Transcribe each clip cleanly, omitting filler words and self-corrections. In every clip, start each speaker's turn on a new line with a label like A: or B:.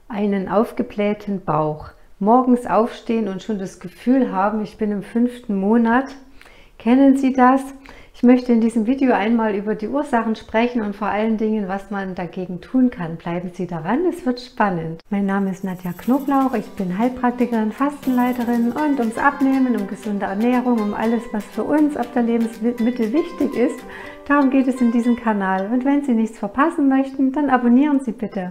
A: Einen aufgeblähten Bauch, morgens aufstehen und schon das Gefühl haben, ich bin im 5. Monat. Kennen Sie das? Ich möchte in diesem Video einmal über die Ursachen sprechen und vor allen Dingen, was man dagegen tun kann. Bleiben Sie daran, es wird spannend. Mein Name ist Nadja Knoblauch, ich bin Heilpraktikerin, Fastenleiterin und ums Abnehmen, um gesunde Ernährung, um alles, was für uns auf der Lebensmittel wichtig ist. Darum geht es in diesem Kanal. Und wenn Sie nichts verpassen möchten, dann abonnieren Sie bitte.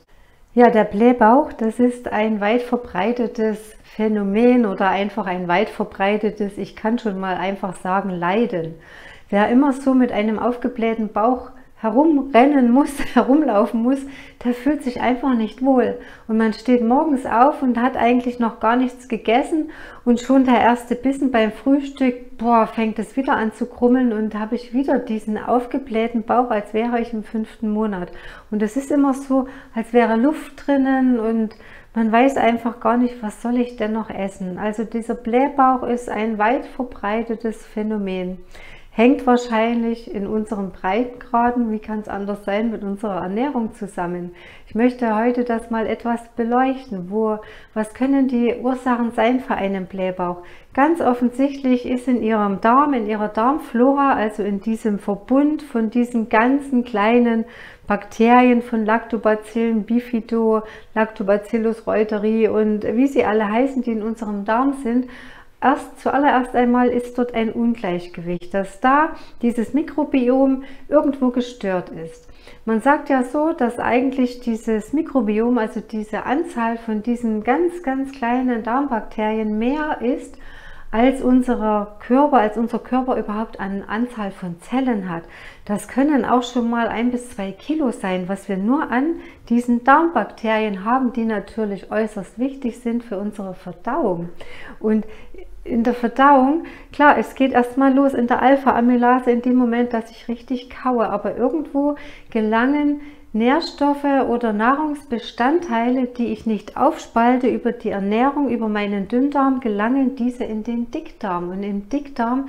A: Ja, der Blähbauch, das ist ein weit verbreitetes Phänomen oder einfach ein weit verbreitetes, ich kann schon mal einfach sagen, Leiden. Wer immer so mit einem aufgeblähten Bauch herumrennen muss, herumlaufen muss, der fühlt sich einfach nicht wohl. Und man steht morgens auf und hat eigentlich noch gar nichts gegessen und schon der erste Bissen beim Frühstück, boah, fängt es wieder an zu krummeln und habe ich wieder diesen aufgeblähten Bauch, als wäre ich im 5. Monat. Und es ist immer so, als wäre Luft drinnen und man weiß einfach gar nicht, was soll ich denn noch essen. Also dieser Blähbauch ist ein weit verbreitetes Phänomen. Hängt wahrscheinlich in unseren Breitengraden, wie kann es anders sein, mit unserer Ernährung zusammen. Ich möchte heute das mal etwas beleuchten. Was können die Ursachen sein für einen Blähbauch? Ganz offensichtlich ist in Ihrem Darm, in Ihrer Darmflora, also in diesem Verbund von diesen ganzen kleinen Bakterien von Lactobacillen, Bifido, Lactobacillus reuteri und wie sie alle heißen, die in unserem Darm sind, zuallererst einmal ist dort ein Ungleichgewicht, dass da dieses Mikrobiom irgendwo gestört ist. Man sagt ja so, dass eigentlich dieses Mikrobiom, also diese Anzahl von diesen ganz, ganz kleinen Darmbakterien mehr ist, als unser Körper überhaupt an Anzahl von Zellen hat. Das können auch schon mal 1 bis 2 Kilo sein, was wir nur an diesen Darmbakterien haben, die natürlich äußerst wichtig sind für unsere Verdauung. Und in der Verdauung, klar, es geht erstmal los in der Alpha-Amylase in dem Moment, dass ich richtig kaue, aber irgendwo gelangen Nährstoffe oder Nahrungsbestandteile, die ich nicht aufspalte über die Ernährung, über meinen Dünndarm, gelangen diese in den Dickdarm. Und im Dickdarm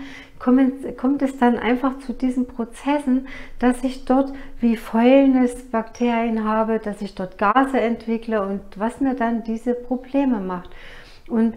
A: kommt es dann einfach zu diesen Prozessen, dass ich dort wie Fäulnisbakterien habe, dass ich dort Gase entwickle und was mir dann diese Probleme macht. Und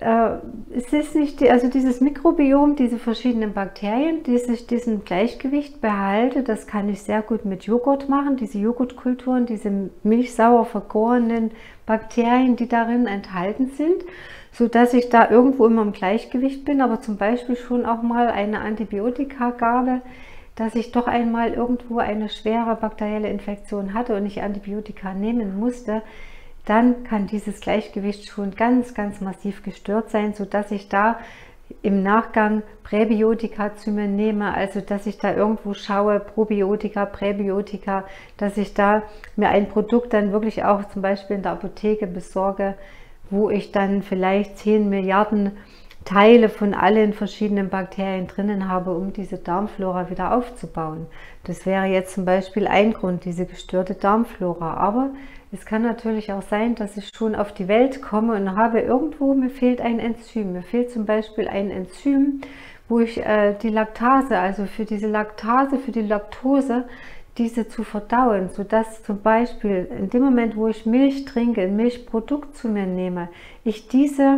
A: es ist nicht, also dieses Mikrobiom, diese verschiedenen Bakterien, die sich diesen Gleichgewicht behalten, das kann ich sehr gut mit Joghurt machen, diese Joghurtkulturen, diese milchsauer vergorenen Bakterien, die darin enthalten sind, so dass ich da irgendwo immer im Gleichgewicht bin, aber zum Beispiel schon auch mal eine Antibiotikagabe, dass ich doch einmal irgendwo eine schwere bakterielle Infektion hatte und ich Antibiotika nehmen musste, dann kann dieses Gleichgewicht schon ganz, ganz massiv gestört sein, sodass ich da im Nachgang Präbiotika zu mir nehme, also dass ich da irgendwo schaue, Probiotika, Präbiotika, dass ich da mir ein Produkt dann wirklich auch zum Beispiel in der Apotheke besorge, wo ich dann vielleicht 10 Milliarden Teile von allen verschiedenen Bakterien drinnen habe, um diese Darmflora wieder aufzubauen. Das wäre jetzt zum Beispiel ein Grund, diese gestörte Darmflora. Aber es kann natürlich auch sein, dass ich schon auf die Welt komme und habe irgendwo, mir fehlt ein Enzym. Mir fehlt zum Beispiel ein Enzym, wo ich die Laktase, also für diese Laktase, für die Laktose, diese zu verdauen, sodass zum Beispiel in dem Moment, wo ich Milch trinke, ein Milchprodukt zu mir nehme, ich diese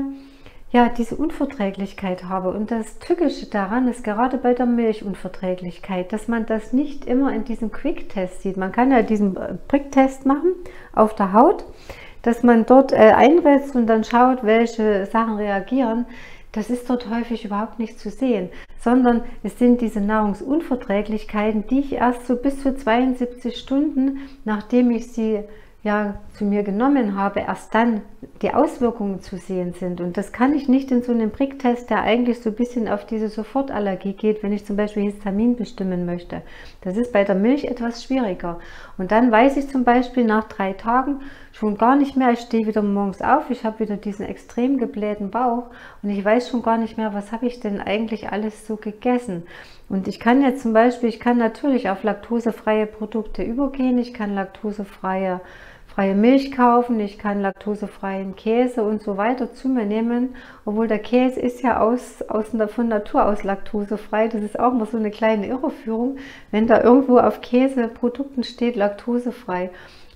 A: Unverträglichkeit habe. Und das Tückische daran ist gerade bei der Milchunverträglichkeit, dass man das nicht immer in diesem Quick-Test sieht. Man kann ja diesen Pricktest machen auf der Haut, dass man dort einsetzt und dann schaut, welche Sachen reagieren. Das ist dort häufig überhaupt nicht zu sehen, sondern es sind diese Nahrungsunverträglichkeiten, die ich erst so bis zu 72 Stunden, nachdem ich sie zu mir genommen habe, erst dann die Auswirkungen zu sehen sind. Und das kann ich nicht in so einem Pricktest, der eigentlich so ein bisschen auf diese Sofortallergie geht, wenn ich zum Beispiel Histamin bestimmen möchte. Das ist bei der Milch etwas schwieriger. Und dann weiß ich zum Beispiel nach 3 Tagen schon gar nicht mehr, ich stehe wieder morgens auf, ich habe wieder diesen extrem geblähten Bauch und ich weiß schon gar nicht mehr, was habe ich denn eigentlich alles so gegessen. Und ich kann jetzt zum Beispiel, ich kann natürlich auf laktosefreie Produkte übergehen, ich kann laktosefreie Milch kaufen, ich kann laktosefreien Käse und so weiter zu mir nehmen, obwohl der Käse ist ja von Natur aus laktosefrei. Das ist auch mal so eine kleine Irreführung, wenn da irgendwo auf Käseprodukten steht laktosefrei.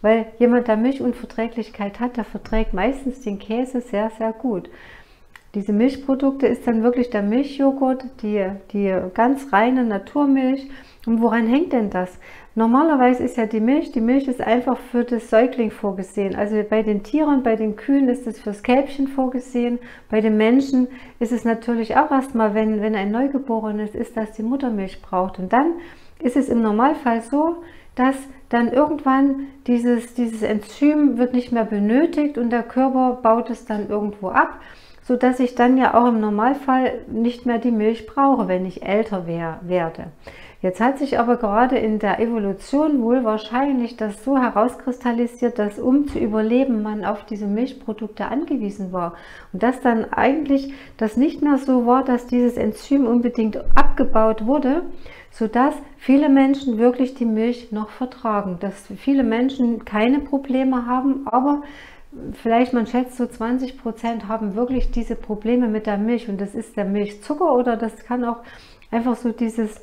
A: weil jemand, der Milchunverträglichkeit hat, der verträgt meistens den Käse sehr, sehr gut. Diese Milchprodukte ist dann wirklich der Milchjoghurt, die ganz reine Naturmilch. Und woran hängt denn das? Normalerweise ist ja die Milch ist einfach für das Säugling vorgesehen. Also bei den Tieren, bei den Kühen ist es fürs Kälbchen vorgesehen. Bei den Menschen ist es natürlich auch erstmal, wenn ein Neugeborenes ist, dass die Muttermilch braucht. Und dann ist es im Normalfall so, dass dann irgendwann dieses Enzym wird nicht mehr benötigt und der Körper baut es dann irgendwo ab, sodass ich dann ja auch im Normalfall nicht mehr die Milch brauche, wenn ich älter werde. Jetzt hat sich aber gerade in der Evolution wohl wahrscheinlich das so herauskristallisiert, dass um zu überleben man auf diese Milchprodukte angewiesen war. Und dass dann eigentlich das nicht mehr so war, dass dieses Enzym unbedingt abgebaut wurde, sodass viele Menschen wirklich die Milch noch vertragen. Dass viele Menschen keine Probleme haben, aber vielleicht, man schätzt so 20% haben wirklich diese Probleme mit der Milch. Und das ist der Milchzucker oder das kann auch einfach so dieses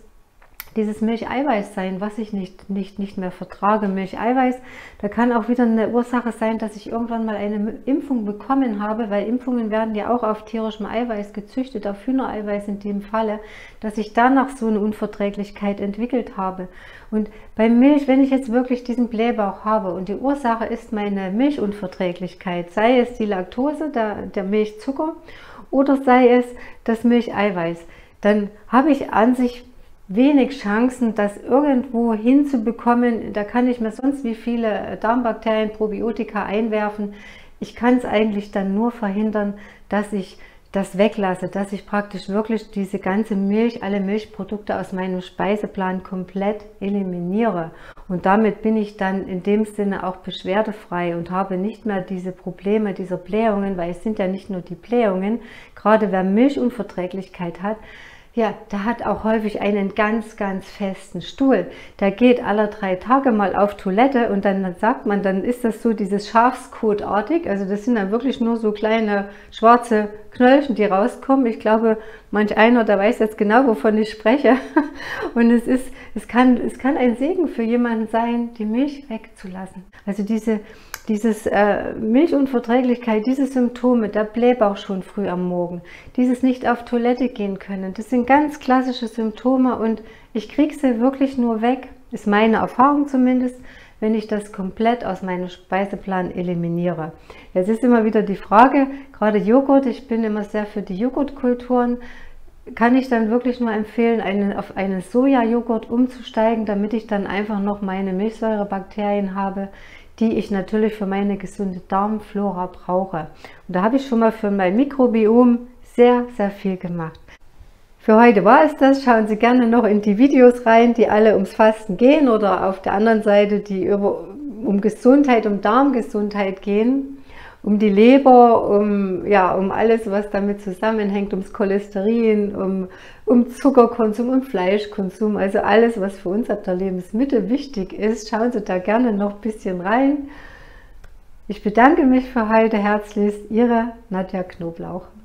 A: Milcheiweiß sein, was ich nicht mehr vertrage. Milcheiweiß, da kann auch wieder eine Ursache sein, dass ich irgendwann mal eine Impfung bekommen habe, weil Impfungen werden ja auch auf tierischem Eiweiß gezüchtet, auf Hühnereiweiß in dem Falle, dass ich danach so eine Unverträglichkeit entwickelt habe. Und bei Milch, wenn ich jetzt wirklich diesen Blähbauch habe und die Ursache ist meine Milchunverträglichkeit, sei es die Laktose, der Milchzucker oder sei es das Milcheiweiß, dann habe ich an sich wenig Chancen, das irgendwo hinzubekommen. Da kann ich mir sonst wie viele Darmbakterien, Probiotika einwerfen. Ich kann es eigentlich dann nur verhindern, dass ich das weglasse, dass ich praktisch wirklich diese ganze Milch, alle Milchprodukte aus meinem Speiseplan komplett eliminiere. Und damit bin ich dann in dem Sinne auch beschwerdefrei und habe nicht mehr diese Probleme dieser Blähungen, weil es sind ja nicht nur die Blähungen, gerade wer Milchunverträglichkeit hat, ja, der hat auch häufig einen ganz, ganz festen Stuhl. Der geht alle 3 Tage mal auf Toilette und dann sagt man, dann ist das so dieses Schafskotartig. Also das sind dann wirklich nur so kleine schwarze Knöllchen, die rauskommen. Ich glaube, manch einer, der weiß jetzt genau, wovon ich spreche. Und es kann ein Segen für jemanden sein, die Milch wegzulassen. Also diese Milchunverträglichkeit, diese Symptome, der Blähbauch schon früh am Morgen, dieses nicht auf Toilette gehen können, das sind ganz klassische Symptome und ich kriege sie wirklich nur weg, ist meine Erfahrung zumindest, wenn ich das komplett aus meinem Speiseplan eliminiere. Jetzt ist immer wieder die Frage, gerade Joghurt, ich bin immer sehr für die Joghurtkulturen, kann ich dann wirklich nur empfehlen, auf einen Sojajoghurt umzusteigen, damit ich dann einfach noch meine Milchsäurebakterien habe, die ich natürlich für meine gesunde Darmflora brauche. Und da habe ich schon mal für mein Mikrobiom sehr, sehr viel gemacht. Für heute war es das. Schauen Sie gerne noch in die Videos rein, die alle ums Fasten gehen oder auf der anderen Seite, die um Gesundheit, um Darmgesundheit gehen, um die Leber, um alles, was damit zusammenhängt, ums Cholesterin, um Zuckerkonsum, um Fleischkonsum, also alles, was für uns ab der Lebensmittel wichtig ist. Schauen Sie da gerne noch ein bisschen rein. Ich bedanke mich für heute herzlichst. Ihre Nadja Knoblauch.